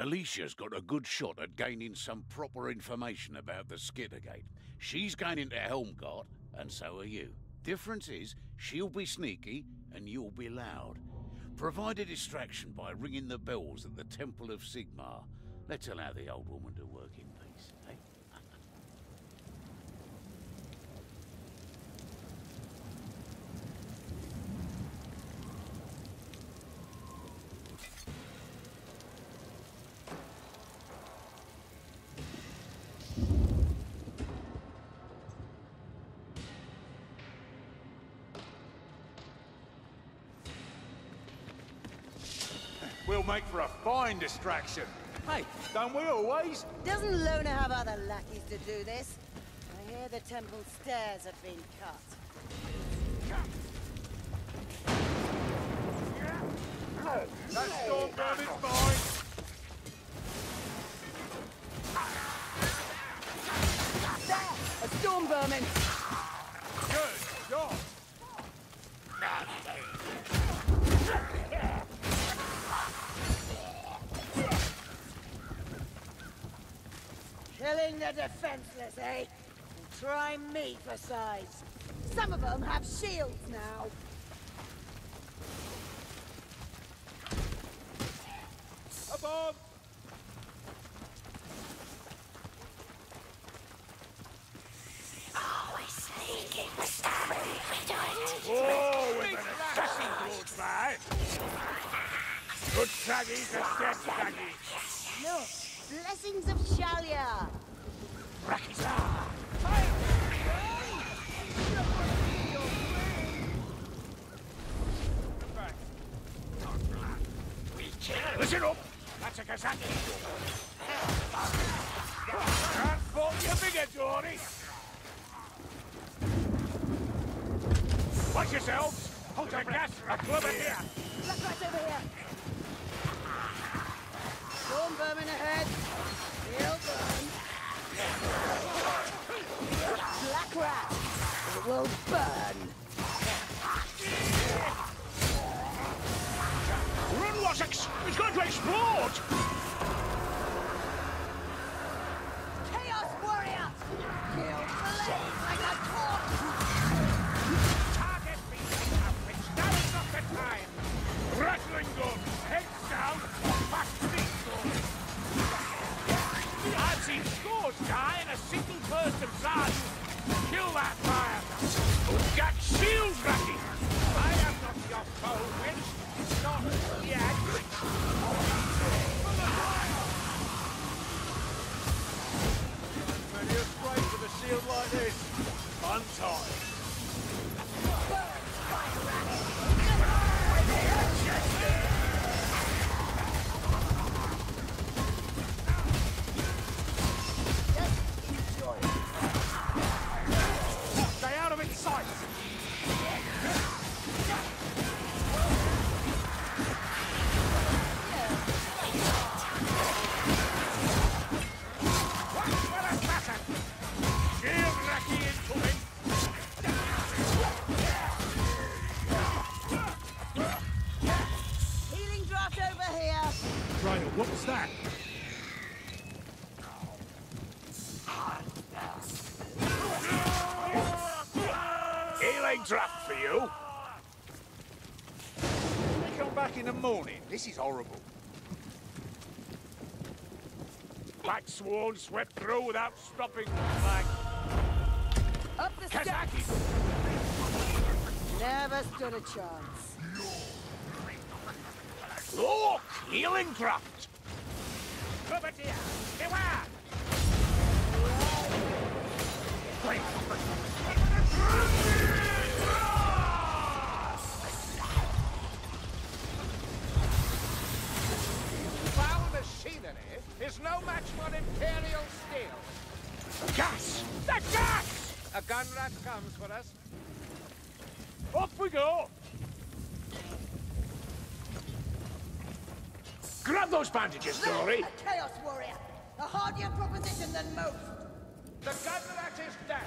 Alicia's got a good shot at gaining some proper information about the Skittergate. She's going into Helmgart, and so are you. Difference is, she'll be sneaky, and you'll be loud. Provide a distraction by ringing the bells at the Temple of Sigmar. Let's allow the old woman to work in peace, eh? We'll make for a fine distraction. Hey, don't we always? Doesn't Lona have other lackeys to do this? I hear the temple stairs have been cut. That storm vermin's mine. There! A storm vermin! Good job. Killing the defenseless, eh? Try me for size. Some of them have shields now. A bomb. Always sneaking, Mustafa. We do it. Oh, with an assassin close by. Good traggies and dead traggies. Look, blessings of Shalia. Listen up! That's a Kazaki! Transport your bigger, Dory! Watch yourselves! Hold your gas! A club in here! Black rat over here. Storm vermin ahead. He'll burn. Black rat. It will burn. Run, Wossex! It's going to explode! Chaos warrior. Kill blaze like a torch. Target me, which now is not the time! Rattling gun! Heads down! Fast feet gun! I've seen scores die in a single burst of Zard! Kill that fire! Got shields, Ratty! I am not your foe, witch! Not yet! Many a spray with a shield like this. Fun time. Stay out of its sight! Healing draft over here. Rhino, what was that? Healing draft for you. They come back in the morning. This is horrible. Black Swan swept through without stopping. Like Up the steps. Kazaki. Never stood a chance. Look! Healing draft! Over here! Beware! Foul machinery is no match for Imperial steel. Gas! The gas! A gun rat comes for us. Off we go! Grab those bandages, Dory! A Chaos warrior. A hardier proposition than most. The gun rat is dead!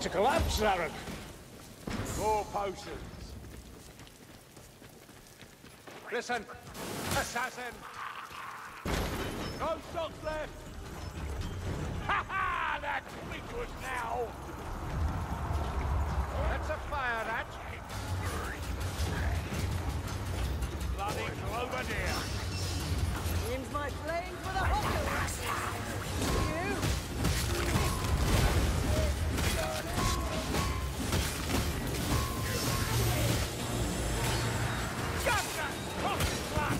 to collapse, Zarek. 4 potions. Listen, assassin! No shots left! Ha ha! That's weak now! That's a fire rat. Bloody Cloverdale. Here's my flame for the hawker. You? Got that! Cross his blood!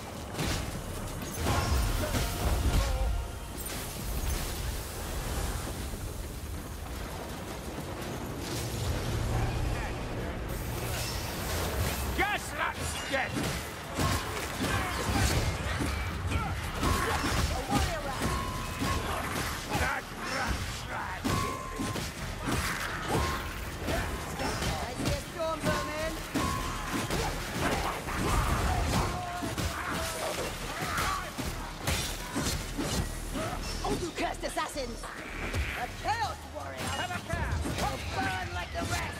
Gas rat's dead! That rat's right! I see a storm coming. Oh, you cursed assassins! A chaos warrior! Have a care! Will burn like the rest!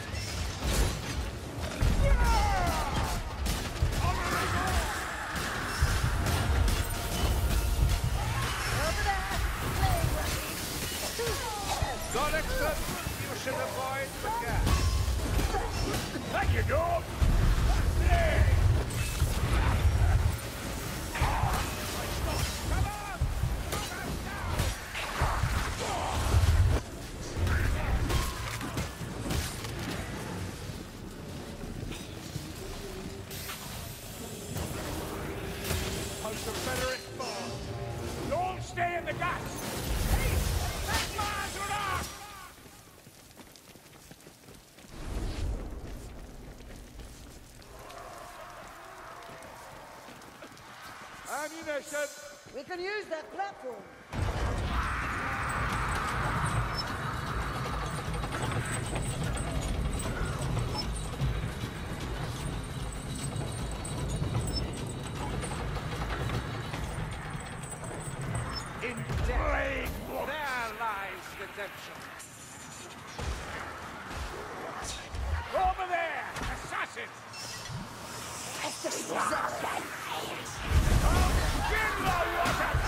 Over there! Flame Rocky! Donington, you should avoid the gas. Thank you, dog! Hey! Come on! Post Confederate force. Don't stay in the gas! Hey! That's Lazarus! Ammunition! We can use that platform. In death, there lies redemption. Over there, assassin! Has to be preserved. In the water!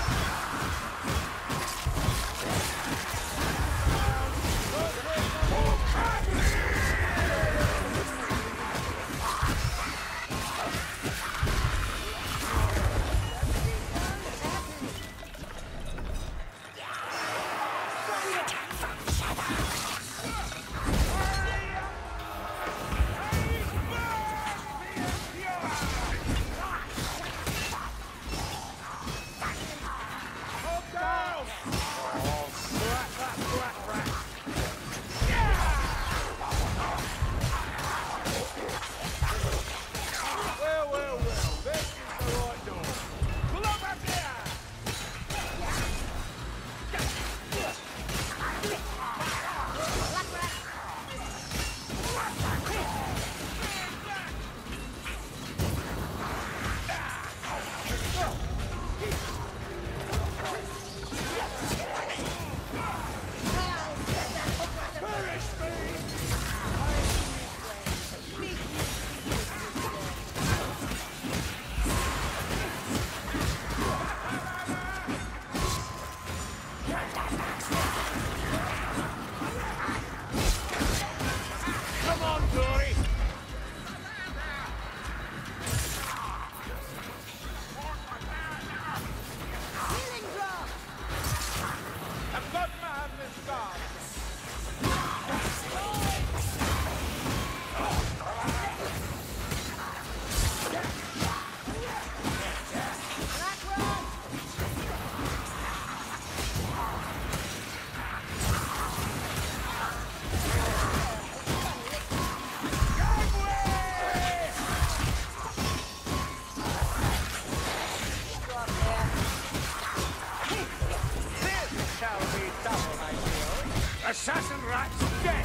Assassin rat's dead!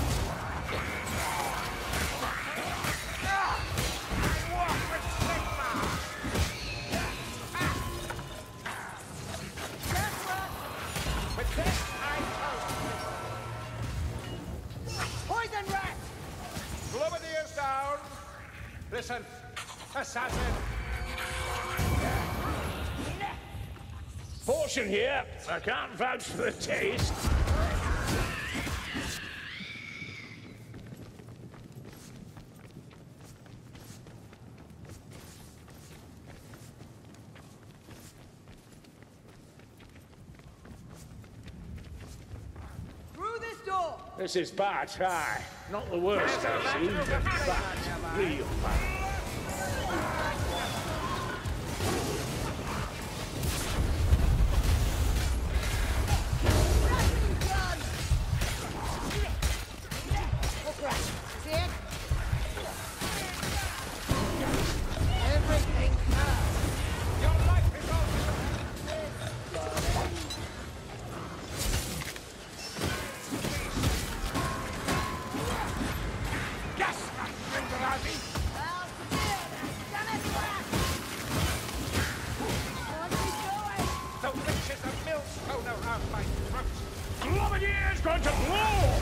I walk with Sigma! With this I toast. Portion here. I can't vouch for the taste. Through this door! This is bad, aye. Not the worst I've seen, but bad. Real bad. Globadier's going to blow!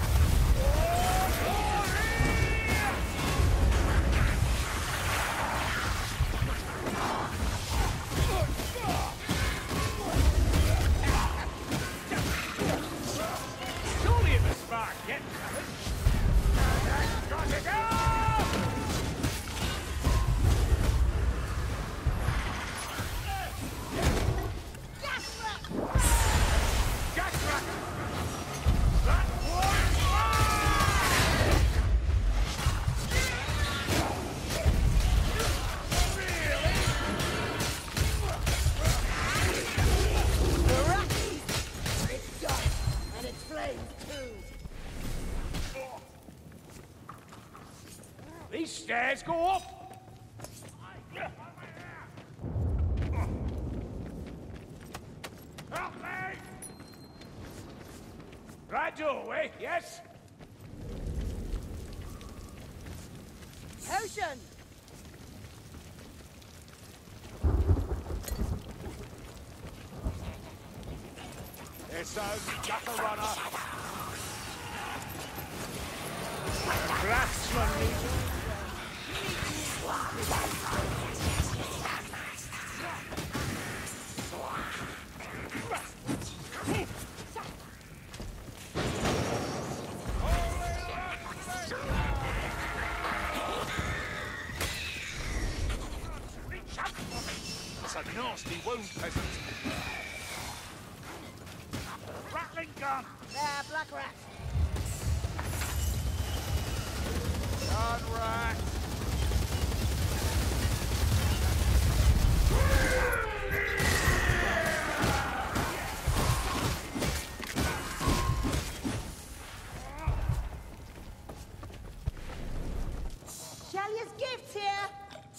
Surely it was smart getting coming. That's got to go! These stairs go up! Help me! Right doorway, yes? Potion! It's only just a runner. Craftsman needs That's a nasty wound, peasant. Rattling gun! There, black rat. Gun rat! Shalia's gifts here!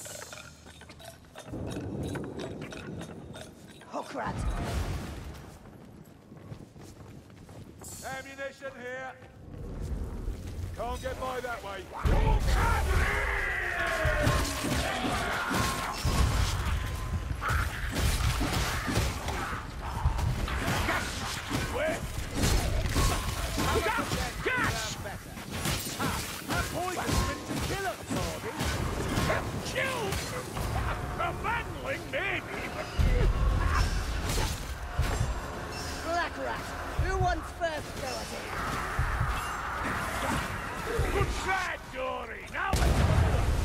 Hook rat. Ammunition here. Can't get by that way. Where? Gas! That poison's meant to kill us, Hardy. Killed? A manling, maybe, but... Black rat. Who wants first go at it? Good side, Dory. Now let's...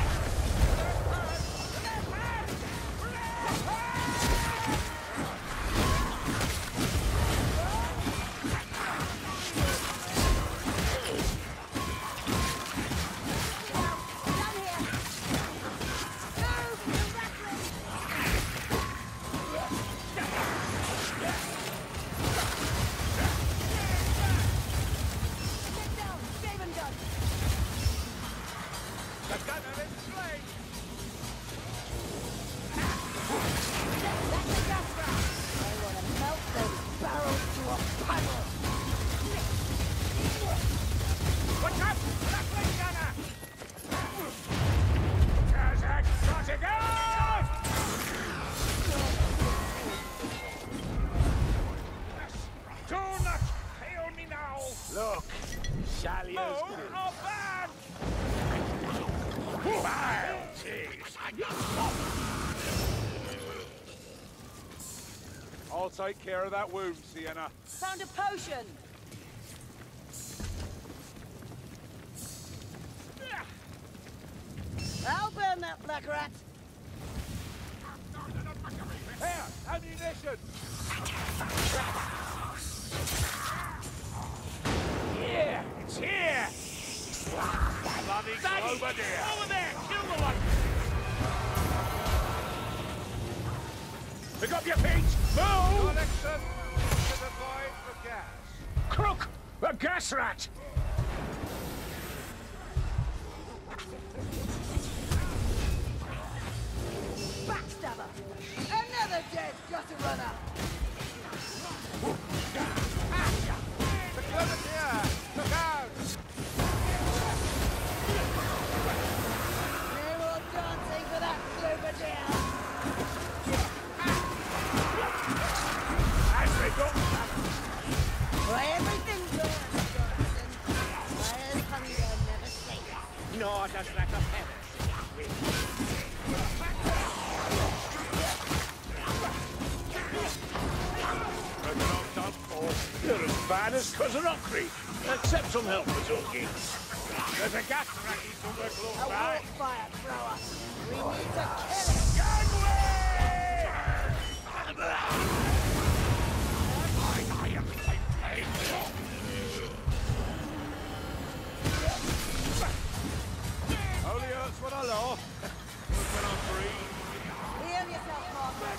Look, Shalia's Oh, bad! wild cheese. I'll take care of that wound, Sienna. Found a potion. I'll burn that black rat. Here, ammunition! Here! It's here! Bloody Clover deer! Over there! Kill the one! Pick up your feet! Move! Collection to the void for gas. Crook! The gas rat! Backstabber. Another dead gutter runner. The Clover deer! Look out! No more dancing for that clover deer. As we go! Why everything burns, Johnson. Fire's hunger never sleeps. Nor does that offend. You're as bad as Kozanokri. Accept some help, Mazurki. There's a gas racket somewhere close A by. walk fire thrower. We need to kill it. Only hurts when I laugh. When I'm free. Heal yourself, Mark.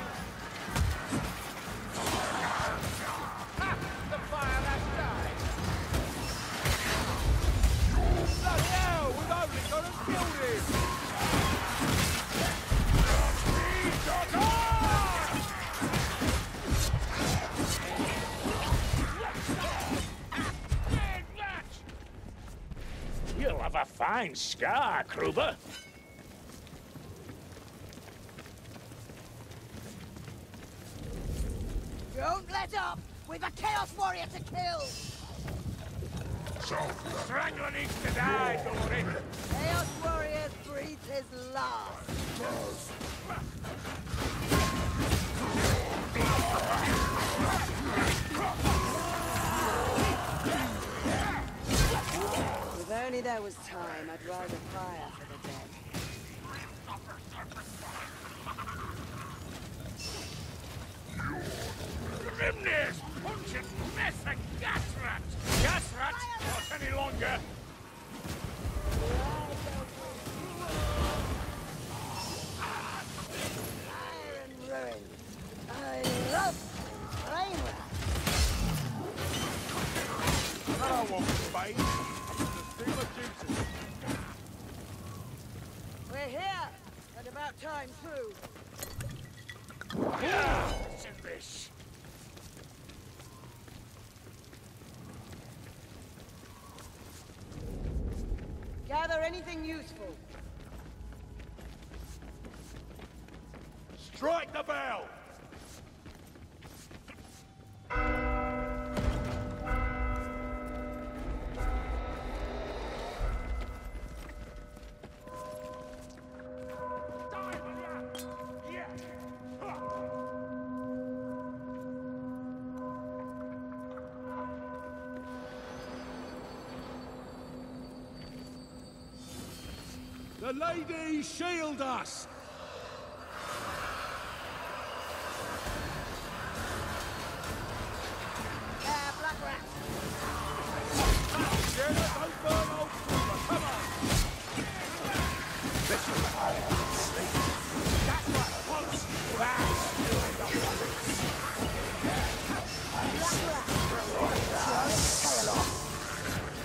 The fire has died. Bloody hell, we've only got to kill him. You'll have a fine scar, Kruber. Don't let up. We've a Chaos Warrior to kill. Strangler needs to die, Dory. Chaos Warrior breathes his last. If only there was time, I'd rather fire for the dead. Grimness! Punching mess a gas rat! Gas rat! Not any longer! Fire and ruin. I love flame rats. I don't want space. Just do my duty. We're here. And about time, too. Yeah! Send this. Gather anything useful. Strike the bell! The lady shield us! Black rat. Jenna, don't burn old Kruber, come on! This is that's what once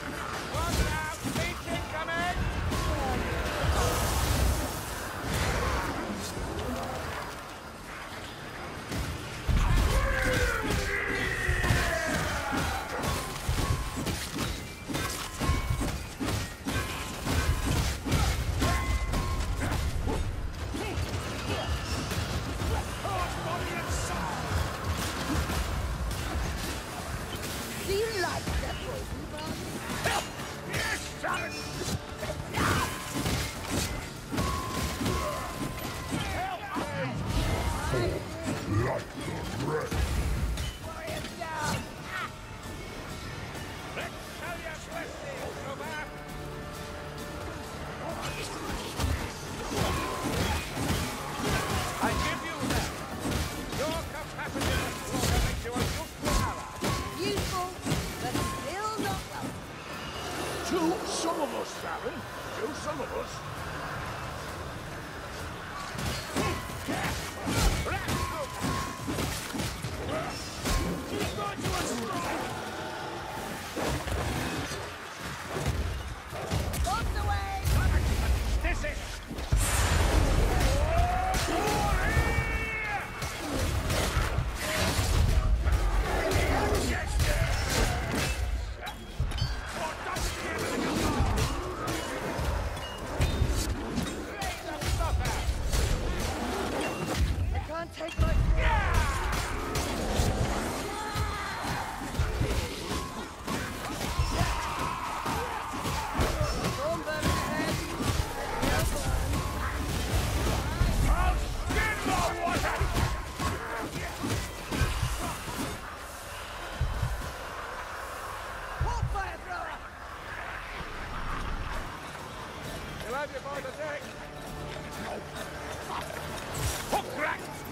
One out, beacon coming!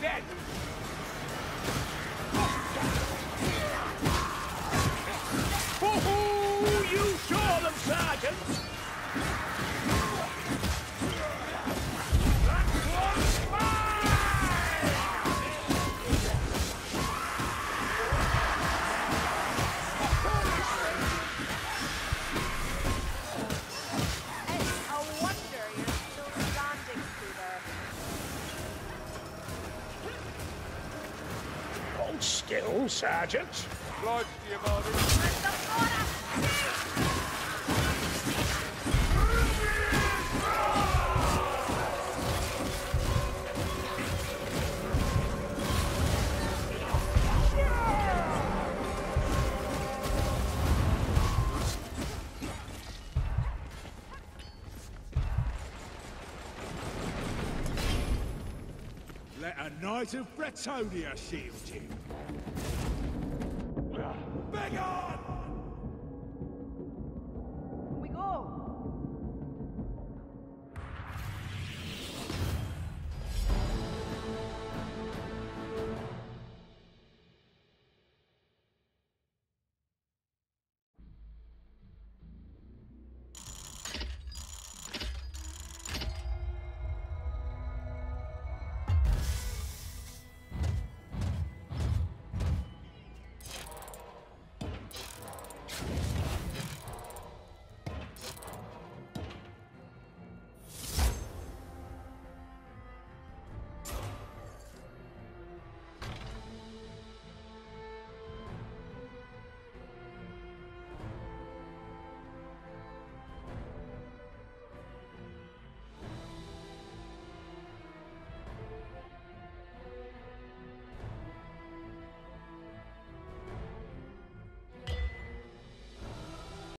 dead. Oh, you saw them, Sergeant! That one's It's a wonder you're still standing, Peter. Hold still, Sergeant. Obliged to you, Marty. Let a knight of Bretonia shield you. Beggar!